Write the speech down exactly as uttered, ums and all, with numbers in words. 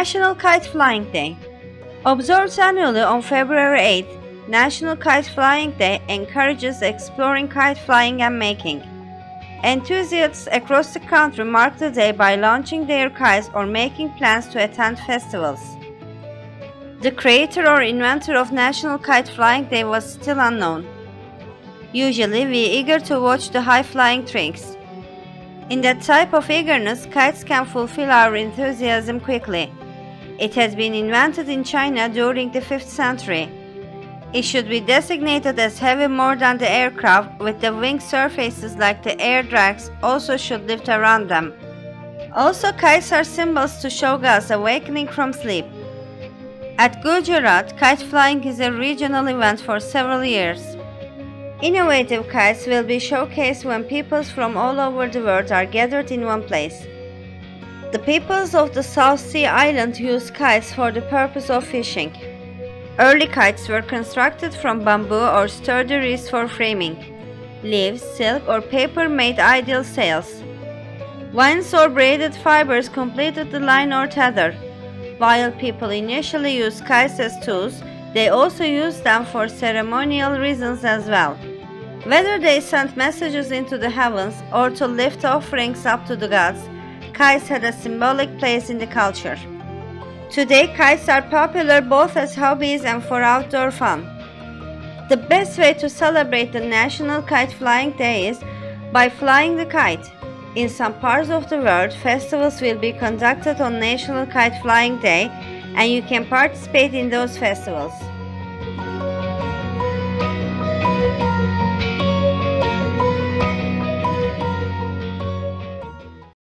National Kite Flying Day. Observed annually on February eighth, National Kite Flying Day encourages exploring kite flying and making. Enthusiasts across the country mark the day by launching their kites or making plans to attend festivals. The creator or inventor of National Kite Flying Day was still unknown. Usually, we are eager to watch the high-flying tricks. In that type of eagerness, kites can fulfill our enthusiasm quickly. It has been invented in China during the fifth century. It should be designated as heavy more than the aircraft, with the wing surfaces like the air drags also should lift around them. Also, kites are symbols to show gods awakening from sleep. At Gujarat, kite flying is a regional event for several years. Innovative kites will be showcased when peoples from all over the world are gathered in one place. The peoples of the South Sea Island use kites for the purpose of fishing. Early kites were constructed from bamboo or sturdy reeds for framing. Leaves, silk, or paper made ideal sails. Vines or braided fibers completed the line or tether. While people initially used kites as tools, they also used them for ceremonial reasons as well. Whether they sent messages into the heavens or to lift offerings up to the gods, kites had a symbolic place in the culture. Today, kites are popular both as hobbies and for outdoor fun. The best way to celebrate the National Kite Flying Day is by flying the kite. In some parts of the world, festivals will be conducted on National Kite Flying Day, and you can participate in those festivals.